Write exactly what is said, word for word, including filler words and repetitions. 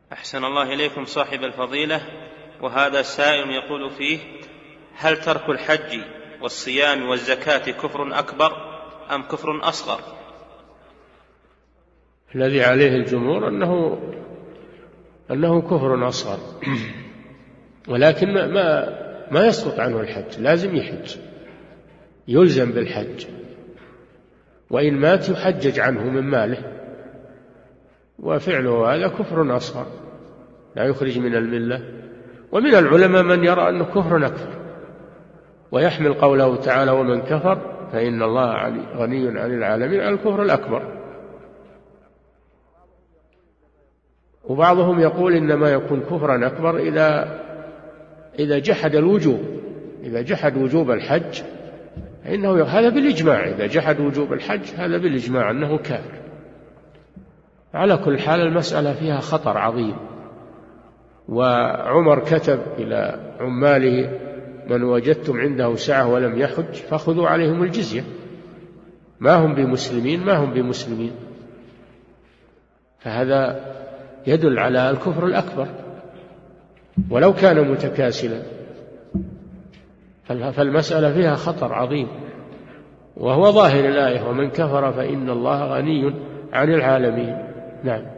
أحسن الله إليكم صاحب الفضيلة. وهذا سائل يقول فيه: هل ترك الحج والصيام والزكاة كفر أكبر أم كفر أصغر؟ الذي عليه الجمهور أنه أنه كفر أصغر، ولكن ما ما يسقط عنه الحج، لازم يحج، يلزم بالحج، وإن مات يحجج عنه من ماله، وفعله هذا كفر أصغر لا يخرج من الملة. ومن العلماء من يرى أنه كفر أكبر، ويحمل قوله تعالى: ومن كفر فإن الله غني عن العالمين، على الكفر الأكبر. وبعضهم يقول إنما يكون كفرا أكبر إذا إذا جحد الوجوب، إذا جحد وجوب الحج فإنه هذا بالإجماع، إذا جحد وجوب الحج هذا بالإجماع أنه كافر. على كل حال المسألة فيها خطر عظيم. وعمر كتب إلى عماله: من وجدتم عنده سعة ولم يحج فخذوا عليهم الجزية، ما هم بمسلمين ما هم بمسلمين. فهذا يدل على الكفر الأكبر ولو كان متكاسلا، فالمسألة فيها خطر عظيم، وهو ظاهر الآية: ومن كفر فإن الله غني عن العالمين. نعم.